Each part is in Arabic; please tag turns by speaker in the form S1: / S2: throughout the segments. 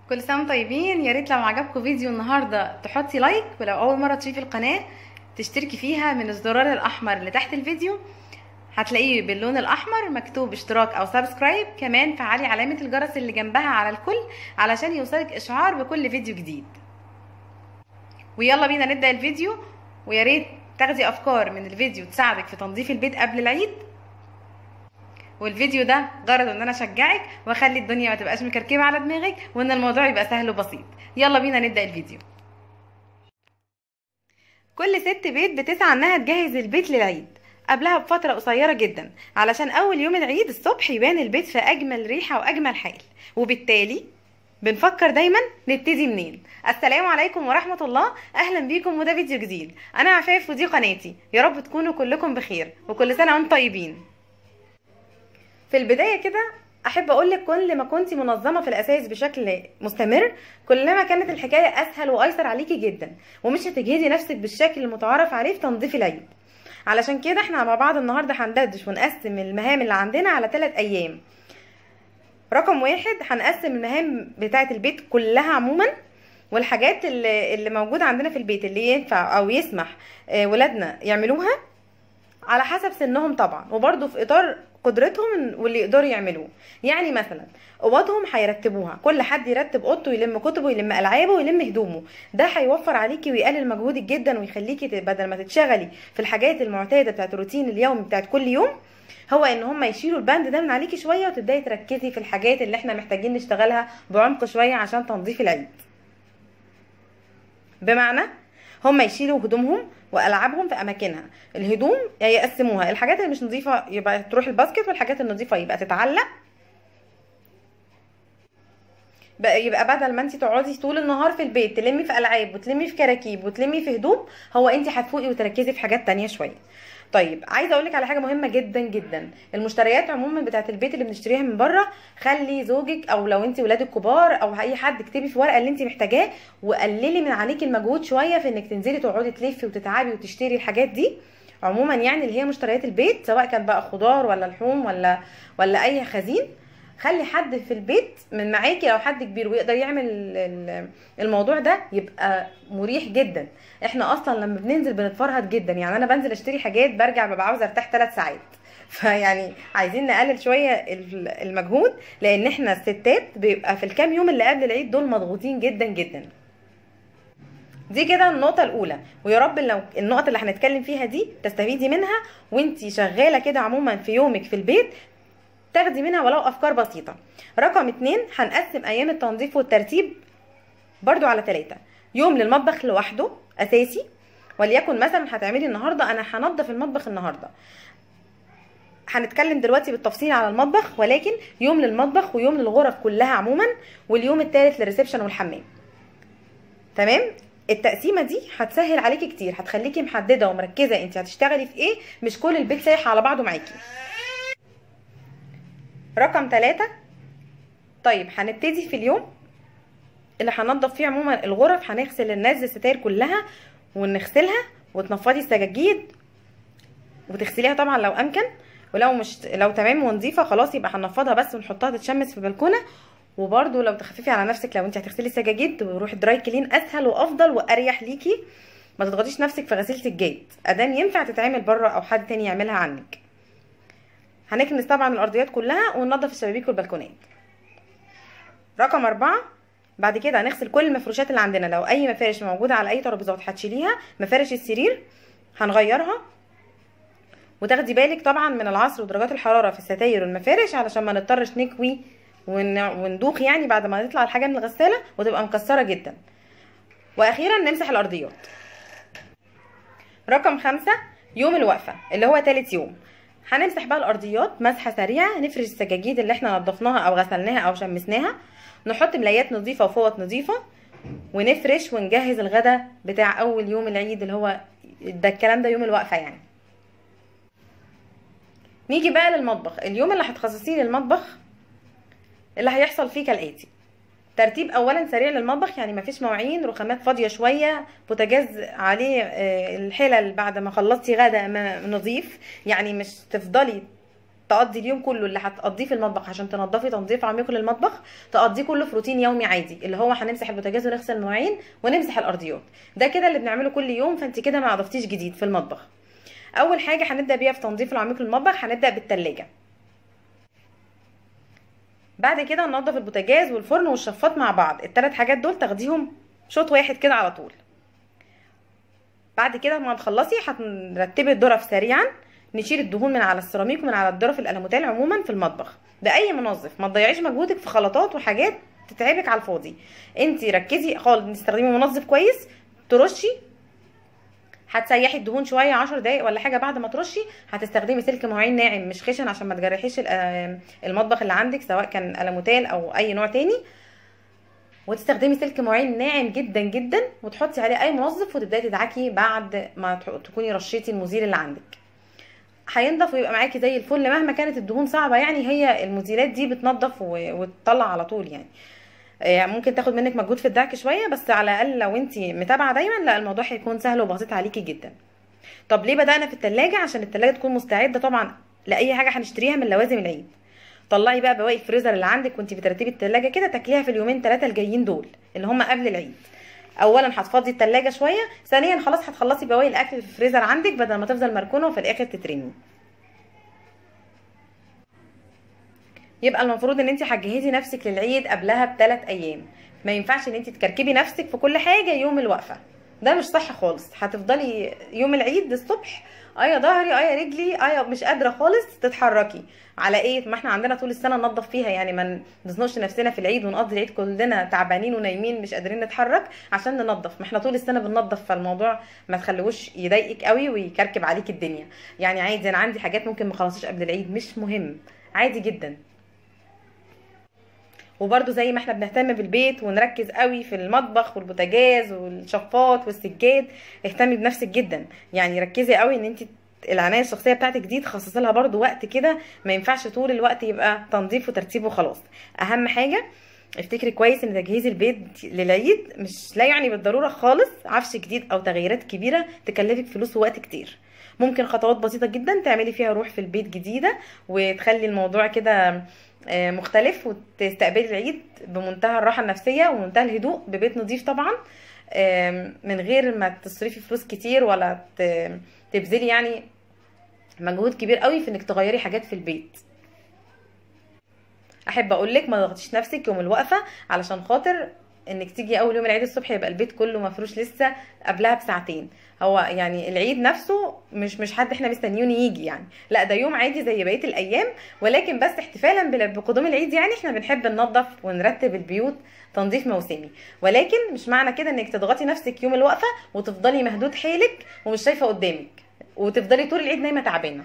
S1: كل سنه وانتم طيبين. يا ريت لو عجبكم فيديو النهارده تحطي لايك، ولو اول مره تشوفي القناه تشتركي فيها من الزرار الاحمر اللي تحت الفيديو، هتلاقيه باللون الاحمر مكتوب اشتراك او سبسكرايب. كمان فعلي علامه الجرس اللي جنبها على الكل علشان يوصلك اشعار بكل فيديو جديد. ويلا بينا نبدا الفيديو. ويا ريت تاخدي افكار من الفيديو تساعدك في تنظيف البيت قبل العيد. والفيديو ده غرضه ان انا اشجعك واخلي الدنيا ما تبقاش مكركبه على دماغك، وان الموضوع يبقى سهل وبسيط. يلا بينا نبدا الفيديو. كل ست بيت بتسعى انها تجهز البيت للعيد قبلها بفتره قصيره جدا، علشان اول يوم العيد الصبح يبان البيت في اجمل ريحه واجمل حال. وبالتالي بنفكر دايما نبتدي منين. السلام عليكم ورحمه الله، اهلا بيكم وده فيديو جديد. انا عفاف ودي قناتي. يا رب تكونوا كلكم بخير وكل سنه وانتم طيبين. في البدايه كده احب اقولك كل ما كنتي منظمه في الاساس بشكل مستمر، كلما كانت الحكايه اسهل وايسر عليكي جدا، ومش هتجهدي نفسك بالشكل المتعارف عليه في تنظيف العيد. علشان كده احنا مع بعض النهارده هندردش ونقسم المهام اللي عندنا على 3 ايام. رقم 1 هنقسم المهام بتاعه البيت كلها عموما، والحاجات اللي موجوده عندنا في البيت اللي ينفع او يسمح ولادنا يعملوها على حسب سنهم طبعا، وبرده في اطار قدرتهم واللي يقدروا يعملوه. يعني مثلا اوضهم هيرتبوها، كل حد يرتب اوضته، يلم كتبه، يلم العابه، ويلم هدومه. ده هيوفر عليكي ويقلل مجهودك جدا، ويخليكي بدل ما تتشغلي في الحاجات المعتاده بتاعت الروتين اليومي بتاعت كل يوم، هو ان هم يشيلوا البند ده من عليكي شويه، وتبداي تركزي في الحاجات اللي احنا محتاجين نشتغلها بعمق شويه عشان تنظيف العيد. بمعنى هم يشيلوا هدومهم والعابهم في اماكنها. الهدوم يقسموها، الحاجات اللي مش نظيفه يبقى تروح الباسكت، والحاجات النظيفه يبقى تتعلق. يبقى بدل ما انت تقعدي طول النهار في البيت تلمي في العاب وتلمي في كراكيب وتلمي في هدوم، هو انت هتفوقي وتركزي في حاجات تانية شويه. طيب عايزه اقول لك على حاجه مهمه جدا جدا. المشتريات عموما بتاعت البيت اللي بنشتريها من بره، خلي زوجك او لو انت ولادك كبار او اي حد اكتبي في ورقه اللي انت محتاجاه، وقللي من عليكي المجهود شويه في انك تنزلي تقعدي تلفي وتتعبي وتشتري الحاجات دي. عموما يعني اللي هي مشتريات البيت، سواء كان بقى خضار ولا لحوم ولا اي خزين، خلي حد في البيت من معاكي لو حد كبير ويقدر يعمل الموضوع ده، يبقى مريح جدا. احنا اصلا لما بننزل بنتفرهد جدا، يعني انا بنزل اشتري حاجات برجع ببقى عاوزه ارتاح 3 ساعات. فيعني عايزين نقلل شويه المجهود، لان احنا الستات بيبقى في الكام يوم اللي قبل العيد دول مضغوطين جدا جدا. دي كده النقطة الأولى، ويا رب لو النقطة اللي هنتكلم فيها دي تستفيدي منها وانتي شغالة كده عموما في يومك في البيت، تاخدي منها ولو افكار بسيطه. رقم 2 هنقسم ايام التنظيف والترتيب برضو على 3. يوم للمطبخ لوحده اساسي، وليكن مثلا هتعملي النهارده انا هنضف المطبخ النهارده، هنتكلم دلوقتي بالتفصيل على المطبخ، ولكن يوم للمطبخ ويوم للغرف كلها عموما، واليوم الثالث للريسبشن والحمام. تمام. التقسيمه دي هتسهل عليكي كتير، هتخليكي محدده ومركزه انت هتشتغلي في ايه، مش كل البيت سايح على بعضه معاكي. رقم 3، طيب هنبتدي في اليوم اللي هننضف فيه عموما الغرف، هنغسل الناس الستاير كلها ونغسلها، وتنفضي السجاجيد وتغسليها طبعا لو امكن، ولو مش لو تمام ونظيفه خلاص يبقى هنفضها بس ونحطها تتشمس في البلكونه. وبرده لو تخففي على نفسك، لو انت هتغسلي السجاجيد وروحي دراي كلين اسهل وافضل واريح ليكي، ما تضغطيش نفسك في غسيل السجاد ادام ينفع تتعمل بره او حد تاني يعملها عنك. هنكنس طبعا الارضيات كلها وننضف الشبابيك والبلكونات. رقم 4، بعد كده هنغسل كل المفروشات اللي عندنا، لو اي مفارش موجوده على اي ترابيزات هتشيليها. مفارش السرير هنغيرها، وتاخدي بالك طبعا من العصر ودرجات الحراره في الستاير والمفارش علشان ما نضطرش نكوي وندوخ يعني بعد ما تطلع الحاجه من الغساله وتبقى مكسره جدا. واخيرا نمسح الارضيات. رقم 5، يوم الوقفه اللي هو 3 يوم، هنمسح بقى الارضيات مسحه سريعه، نفرش السجاجيد اللي احنا نضفناها او غسلناها او شمسناها، نحط ملايات نظيفه وفوط نظيفه، ونفرش ونجهز الغدا بتاع اول يوم العيد اللي هو ده، الكلام ده يوم الوقفه يعني. نيجي بقى للمطبخ. اليوم اللي هتخصصيه للمطبخ اللي هيحصل فيه كالاتي: ترتيب اولا سريع للمطبخ، يعني مفيش مواعين، رخامات فاضيه شويه، بوتاجاز عليه الحلل بعد ما خلصتي غدا نظيف، يعني مش تفضلي تقضي اليوم كله اللي هتقضيه في المطبخ عشان تنضفي تنظيف عميق للمطبخ، تقضيه كله في روتين يومي عادي، اللي هو هنمسح البوتاجاز ونغسل المواعين ونمسح الارضيات. ده كده اللي بنعمله كل يوم، فانت كده ما اضفتيش جديد في المطبخ. اول حاجه هنبدا بيها في تنظيف العميق للمطبخ هنبدا بالتلاجة. بعد كده ننضف البوتاجاز والفرن والشفاط مع بعض، الثلاث حاجات دول تاخديهم شوط واحد كده على طول. بعد كده ما تخلصي هترتبي الظرف سريعا، نشيل الدهون من على السيراميك ومن على الظرف الالموتال عموما في المطبخ باي منظف. ما تضيعيش مجهودك في خلطات وحاجات تتعبك على الفاضي، انت ركزي خالص تستخدمي منظف كويس. ترشي، هتسيحي الدهون شويه 10 دقايق ولا حاجه. بعد ما ترشي هتستخدمي سلك مواعين ناعم مش خشن عشان ما تجرحيش المطبخ اللي عندك سواء كان الموتال او اي نوع تاني. وتستخدمي سلك مواعين ناعم جدا جدا وتحطي عليه اي منظف وتبداي تدعكي بعد ما تكوني رشيتي المزيل اللي عندك. هينضف ويبقى معاكي زي الفل مهما كانت الدهون صعبه. يعني هي المزيلات دي بتنضف وتطلع على طول. يعني ممكن تاخد منك مجهود في الدعك شويه، بس على الاقل لو انت متابعه دايما لا الموضوع هيكون سهل وبسيط عليكي جدا. طب ليه بدأنا في التلاجة؟ عشان التلاجة تكون مستعده طبعا لاي حاجه هنشتريها من لوازم العيد. طلعي بقى بواقي الفريزر اللي عندك وانت بترتبي التلاجة كده، تاكليها في اليومين 3 الجايين دول اللي هم قبل العيد. اولا هتفضي التلاجة شويه، ثانيا خلاص هتخلصي بواقي الاكل في الفريزر عندك بدل ما تفضل مركونه وفي الاخر تترمي. يبقى المفروض ان انت هتجهزي نفسك للعيد قبلها ب3 ايام. ما ينفعش ان انت تكركبي نفسك في كل حاجه يوم الوقفه، ده مش صح خالص. هتفضلي يوم العيد الصبح يا ظهري يا رجلي مش قادره خالص تتحركي. على ايه؟ ما احنا عندنا طول السنه ننظف فيها. يعني ما نزنقش نفسنا في العيد ونقضي العيد كلنا تعبانين ونايمين مش قادرين نتحرك عشان ننظف. ما احنا طول السنه بننظف، فالموضوع ما تخلوش يضايقك قوي ويكركب عليك الدنيا. يعني عادي، انا عندي حاجات ممكن ما اخلصش قبل العيد، مش مهم، عادي جدا. وبرده زي ما احنا بنهتم بالبيت ونركز قوي في المطبخ والبوتاجاز والشفاط والسجاد، اهتمي بنفسك جدا. يعني ركزي قوي ان انت العنايه الشخصيه بتاعتك دي تخصصي لها برده وقت كده. ما ينفعش طول الوقت يبقى تنظيف وترتيب وخلاص. اهم حاجه افتكري كويس ان تجهيز البيت للعيد مش لا يعني بالضروره خالص عفش جديد او تغييرات كبيره تكلفك فلوس ووقت كتير. ممكن خطوات بسيطه جدا تعملي فيها روح في البيت جديده وتخلي الموضوع كده مختلف، وتستقبلي العيد بمنتهى الراحه النفسيه ومنتهى الهدوء ببيت نظيف طبعا، من غير ما تصرفي فلوس كتير ولا تبذلي يعني مجهود كبير قوي في انك تغيري حاجات في البيت. احب اقولك ما تضغطيش نفسك يوم الوقفه علشان خاطر انك تيجي اول يوم العيد الصبح يبقى البيت كله مفروش لسه قبلها بساعتين. هو يعني العيد نفسه مش حد احنا مستنيونه يجي يعني، لا ده يوم عادي زي بقيه الايام، ولكن بس احتفالا بقدوم العيد يعني احنا بنحب ننظف ونرتب البيوت تنظيف موسمي. ولكن مش معنى كده انك تضغطي نفسك يوم الوقفه وتفضلي مهدود حيلك ومش شايفه قدامك وتفضلي طول العيد نايمه تعبانه.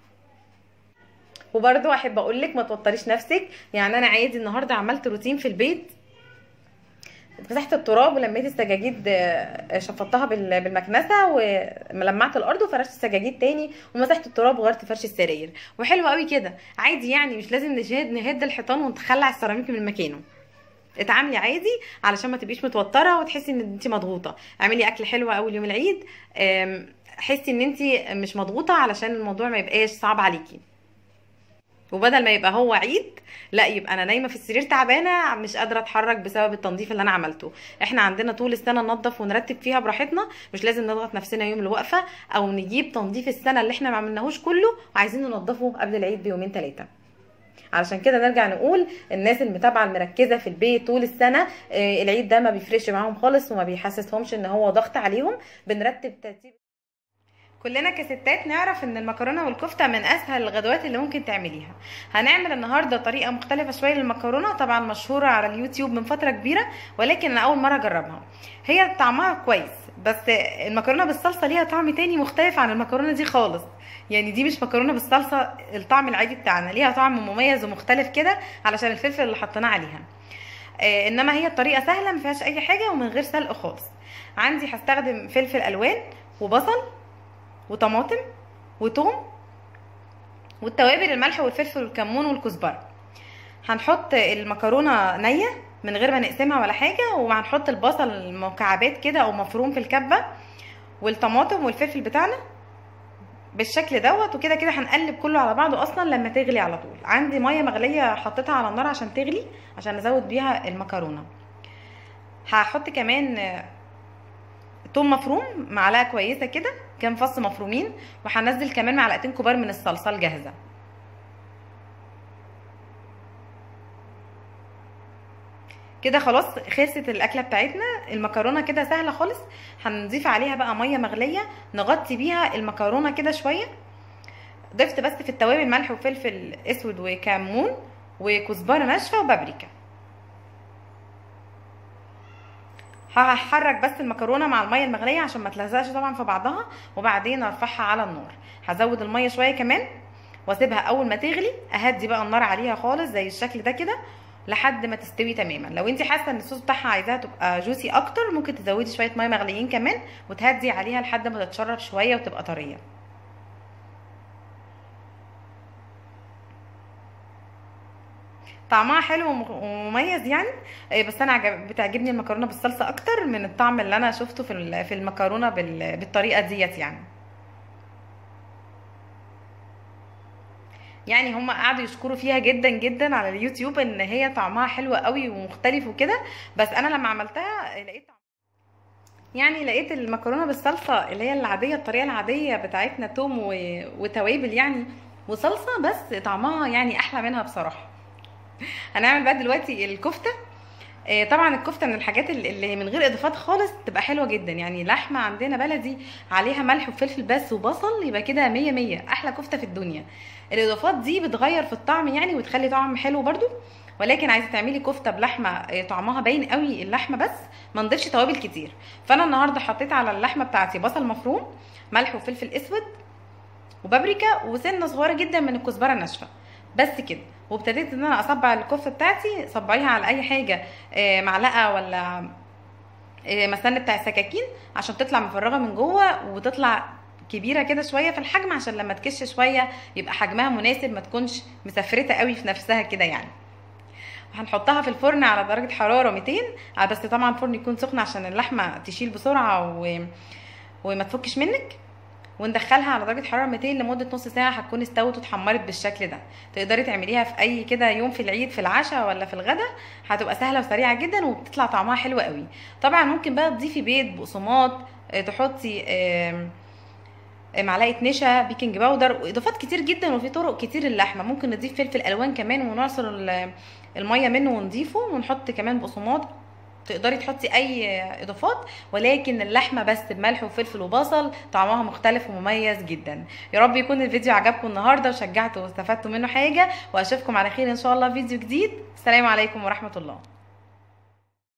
S1: وبرده احب اقولك ما توتريش نفسك. يعني انا عادي النهارده عملت روتين في البيت، مسحت التراب ولميت السجاجيد شفطتها بالمكنسه ولمعت الارض وفرشت السجاجيد تاني ومسحت التراب وغيرت فرش السراير وحلو قوي كده عادي. يعني مش لازم نهد الحيطان ونخلع السيراميك من مكانه. اتعاملي عادي علشان ما تبقيش متوتره وتحسي ان انت مضغوطه. اعملي اكل حلو اول يوم العيد، حسي ان انت مش مضغوطه علشان الموضوع ما يبقاش صعب عليكي. وبدل ما يبقى هو عيد لا يبقى انا نايمه في السرير تعبانه مش قادره اتحرك بسبب التنظيف اللي انا عملته. احنا عندنا طول السنه ننظف ونرتب فيها براحتنا، مش لازم نضغط نفسنا يوم الوقفه او نجيب تنظيف السنه اللي احنا ما عملناهوش كله وعايزين ننظفه قبل العيد بيومين 3. علشان كده نرجع نقول الناس المتابعه المركزه في البيت طول السنه العيد ده ما بيفرقش معاهم خالص وما بيحسسهمش ان هو ضغط عليهم. بنرتب ترتيب. كلنا كستات نعرف ان المكرونه والكفته من اسهل الغدوات اللي ممكن تعمليها. هنعمل النهارده طريقه مختلفه شويه للمكرونه، طبعا مشهوره على اليوتيوب من فتره كبيره ولكن انا اول مره اجربها. هي طعمها كويس بس المكرونه بالصلصه ليها طعم تاني مختلف عن المكرونه دي خالص. يعني دي مش مكرونه بالصلصه الطعم العادي بتاعنا، ليها طعم مميز ومختلف كده علشان الفلفل اللي حطيناه عليها. انما هي الطريقه سهله ما فيهاش اي حاجه ومن غير سلق خالص. عندي هستخدم فلفل الوان وبصل وطماطم وتوم والتوابل الملح والفلفل والكمون والكزبره. هنحط المكرونه نيه من غير ما نقسمها ولا حاجه، وهنحط البصل مكعبات كده او مفروم في الكبه والطماطم والفلفل بتاعنا بالشكل دوت. وكده كده هنقلب كله على بعضه اصلا لما تغلي على طول. عندي ميه مغليه حطيتها على النار عشان تغلي، عشان ازود بيها المكرونه. هحط كمان توم مفروم معلقه كويسه كده، كام فص مفرومين، وهنزل كمان معلقتين كبار من الصلصه الجاهزه. كده خلاص خلصت الاكله بتاعتنا. المكرونه كده سهله خالص. هنضيف عليها بقى ميه مغليه نغطي بيها المكرونه كده شويه. ضفت بس في التوابل ملح وفلفل اسود وكمون وكزبره ناشفه وبابريكا. هحرك بس المكرونه مع الميه المغليه عشان ما تلزقش طبعا في بعضها، وبعدين ارفعها على النار. هزود الميه شويه كمان واسيبها. اول ما تغلي اهدي بقى النار عليها خالص زي الشكل ده كده لحد ما تستوي تماما. لو انت حاسه ان الصوص بتاعها عايزاها تبقى جوسي اكتر ممكن تزودي شويه ميه مغليين كمان وتهدي عليها لحد ما تتشرب شويه وتبقى طريه. طعمها حلو ومميز يعني. بس انا بتعجبني المكرونه بالصلصه اكتر من الطعم اللي انا شفته في المكرونه بالطريقه ديت يعني هم قعدوا يشكروا فيها جدا جدا على اليوتيوب ان هي طعمها حلو قوي ومختلف وكده. بس انا لما عملتها لقيت المكرونه بالصلصه اللي هي العاديه، الطريقه العاديه بتاعتنا، توم وتوابل يعني وصلصه، بس طعمها يعني احلى منها بصراحه. هنعمل بقى دلوقتي الكفته. طبعا الكفته من الحاجات اللي من غير اضافات خالص تبقى حلوه جدا. يعني لحمه عندنا بلدي عليها ملح وفلفل بس وبصل، يبقى كده مية مية احلى كفته في الدنيا. الاضافات دي بتغير في الطعم يعني وتخلي طعم حلو برضو. ولكن عايزه تعملي كفته بلحمه طعمها باين قوي اللحمه بس، ما نضيفش توابل كتير. فانا النهارده حطيت على اللحمه بتاعتي بصل مفروم، ملح وفلفل اسود وبابريكا وسنه صغيره جدا من الكزبره الناشفه بس كده. وابتديت ان انا اصبع الكفته بتاعتي. صبعيها على اي حاجه، معلقه ولا مسن بتاع السكاكين، عشان تطلع مفرغه من جوه وتطلع كبيره كده شويه في الحجم، عشان لما تكش شويه يبقى حجمها مناسب، ما تكونش مسفرته قوي في نفسها كده يعني. هنحطها في الفرن على درجه حراره 200، بس طبعا الفرن يكون سخن عشان اللحمه تشيل بسرعه وما تفكش منك. وندخلها على درجه حراره 200 لمده نص ساعه، هتكون استوت واتحمرت بالشكل ده. تقدري تعمليها في اي كده يوم في العيد، في العشاء ولا في الغدا، هتبقى سهله وسريعه جدا وبتطلع طعمها حلو قوي. طبعا ممكن بقى تضيفي بيض، بقسماط، تحطي معلقه نشا، بيكنج باودر، واضافات كتير جدا. وفي طرق كتير اللحمه ممكن نضيف فلفل الوان كمان ونعصر الميه منه ونضيفه، ونحط كمان بقسماط. تقدري تحطي اي اضافات، ولكن اللحمه بس بملح وفلفل وبصل طعمها مختلف ومميز جدا. يا رب يكون الفيديو عجبكم النهارده وشجعتوا واستفدتوا منه حاجه، واشوفكم على خير ان شاء الله في فيديو جديد. السلام عليكم ورحمه الله.